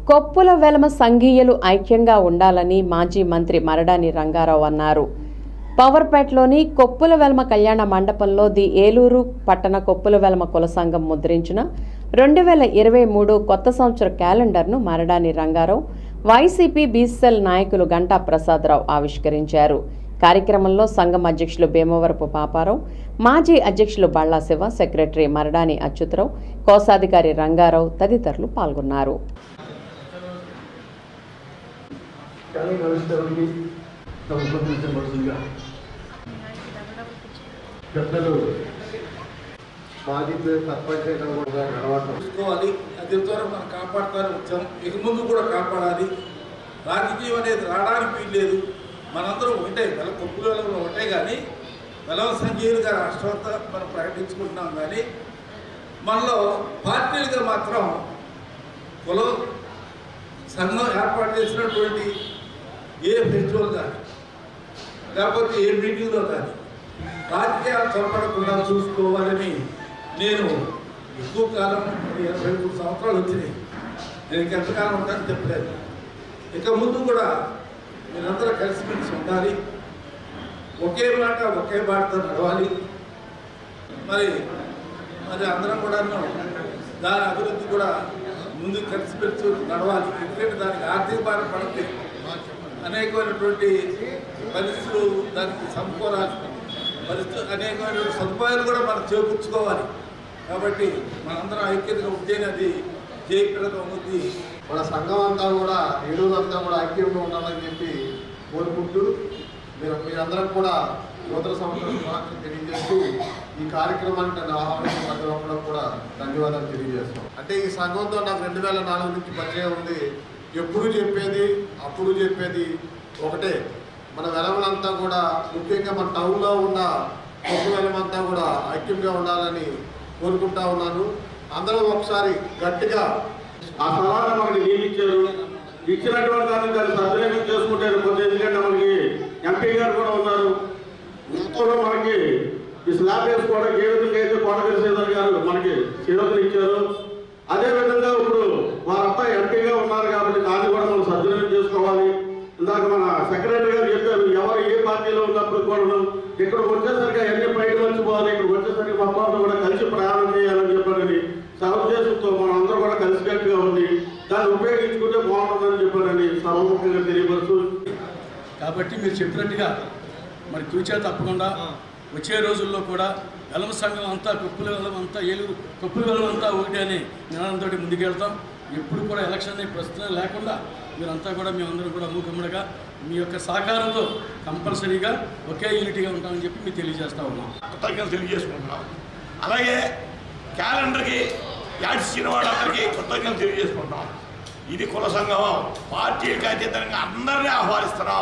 కొప్పుల వెలమ సంఘీయులు ఐక్యంగా ఉండాలని మాజీ మంత్రి మరడాని రంగారావు అన్నారు. పవర్పేటలోని కొప్పుల వెలమ కళ్యాణ మండపంలో ది ఏలూరు పట్టణ కొప్పుల వెలమ కుల సంఘం ముద్రించిన 2023 కొత్త సంవత్సర క్యాలెండర్ను మరడాని రంగారావు, వైసీపీ బీసీఎల్ నాయకులు గంటా ప్రసాదరావు ఆవిష్కరించారు. కార్యక్రమంలో సంఘం అధ్యక్షులు భీమవరపు పాపారావు, మాజీ అధ్యక్షులు బళ్ళా శివ, సెక్రటరీ మరడాని అచ్యుతరావు, కోశాధికారి రంగారావు తదితరులు పాల్గొన్నారు. చూసుకోవాలి. అది ద్వారా మనం కాపాడుతానే వచ్చాం, ఇక ముందు కూడా కాపాడాలి. రాజకీయం అనేది రావడానికి వీల్లేదు. మనందరం ఒకటే, కొప్పుల ఒకటే. కానీ వెలమ సంఘీయులుగా రాష్ట్రం అంతా మనం ప్రకటించుకుంటున్నాం. కానీ మనలో పార్టీలుగా మాత్రం కులం సంఘం ఏర్పాటు చేసినటువంటి ఏ ఫెస్టివల్ కానీ లేకపోతే ఏ మీటింగ్లో కానీ రాజకీయాలు చొరపడకుండా చూసుకోవాలని నేను ఎక్కువ కాలం 23 సంవత్సరాలు వచ్చినాయి. నేను ఎంతకాలం ఉంటాను చెప్పలేదు. ఇక ముందు కూడా మీరందరూ కలిసిమెలిసి ఉండాలి, ఒకే మాట ఒకే బాటతో నడవాలి. మరి అందరం కూడా దాని అభివృద్ధి కూడా ముందుకు కలిసిమెలిసి నడవాలి. ఎందుకంటే దానికి ఆర్థిక భారం పడితే అనేకమైనటువంటి పరిస్థితులు దానికి సమకూరాలి. అనేకమైనటువంటి సదుపాయాలు కూడా మనం చేకూర్చుకోవాలి. కాబట్టి మనందరం ఐక్యతగా ఉంటేనే అది జయప్రదం అవుతుంది. మన సంఘం అంతా కూడా ఏలూరంతా కూడా ఐక్యంగా ఉండాలని చెప్పి కోరుకుంటూ మీరందరం కూడా నూతన సంవత్సరం శుభాకాంక్షలు తెలియజేస్తూ ఈ కార్యక్రమానికి నన్ను ఆహ్వానించిన ప్రతి ఒక్కరికి కూడా ధన్యవాదాలు తెలియజేస్తాం. అంటే ఈ సంఘంతో నాకు 2004 నుంచి పరిచయం ఉంది. ఎప్పుడు చెప్పేది అప్పుడు చెప్పేది ఒకటే, మన వెలమలంతా కూడా ముఖ్యంగా మన టౌన్లో ఉన్న కొప్పు వెలమంతా కూడా ఐక్యంగా ఉండాలని కోరుకుంటా ఉన్నాను. అందరం ఒకసారి గట్టిగా ఆ సలహాను మనకి నియమించారు. ఇచ్చినటువంటి దాన్ని దాన్ని సద్వినియోగం చేసుకుంటారు. కొంత ఎందుకంటే మనకి ఎంపీ గారు కూడా ఉన్నారు. ఇంట్లో మనకి ఈ స్లాబ్ వేసుకోవడానికి ఏ విధంగా అయితే కోటగిరి శ్రీధర్ గారు మనకి చేతులు ఇచ్చారు, అదేవిధంగా ఇప్పుడు వారి అబ్బాయి ఎంపీగా ఉన్నారు కాబట్టి దాన్ని కూడా మనం సద్వినియోగం చేసుకోవాలి. ఇందాక మన సెక్రటరీ గారు చెప్పారు, ఎవరు ఏ పార్టీలో ఉన్నప్పుడు కూడా ఇక్కడికి వచ్చేసరికి అన్ని బయట మర్చిపోవాలి, ఇక్కడికి వచ్చేసరికి మొత్తం కూడా కలిసి ప్రయాణం చేయాలని చెప్పారని సర్వదేశంతో మనం అందరూ కూడా కలిసికట్టుగా ఉంది, దాన్ని ఉపయోగించుకుంటే బాగుంటుందని చెప్పారని సర్వముఖంగా తెలియపరుస్తూ. కాబట్టి మీరు చెప్పినట్టుగా మరి తూచా తప్పకుండా వచ్చే రోజుల్లో కూడా వెలమ సంఘం అంతా కొప్పుల వెలమ అంతా ఏలూరు కొప్పుల వెలమ అంతా ఒకటి అనే నినాదంతో ముందుకెళ్తాం. ఎప్పుడు కూడా ఎలక్షన్ ప్రస్తుతం లేకుండా మీరంతా కూడా మేమందరం కూడా మూకమ్మడిగా మీ యొక్క సహకారంతో కంపల్సరీగా ఒకే యూనిటీగా ఉంటామని చెప్పి మీకు తెలియజేస్తూ ఉన్నాం. కృతజ్ఞతలు తెలియజేసుకుంటున్నాం. అలాగే క్యాలెండర్కి యాడ్ ఇచ్చిన వాళ్ళందరికీ కృతజ్ఞతలు తెలియజేసుకుంటున్నాం. ఇది కుల సంఘం, పార్టీలకు అతీతంగా అందరినీ ఆహ్వానిస్తున్నాం.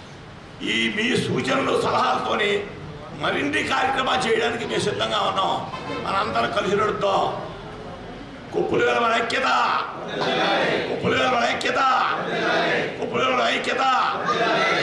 ఈ మీ సూచనలు సలహాలతోని మరిన్ని కార్యక్రమాలు చేయడానికి మేము సిద్ధంగా ఉన్నాం. మనందరం కలిసి నడుద్దాం. కొప్పుల వెలమ ఐక్యత, కొప్పుల వెలమ ఐక్యత, కొప్పుల వెలమ ఐక్యత.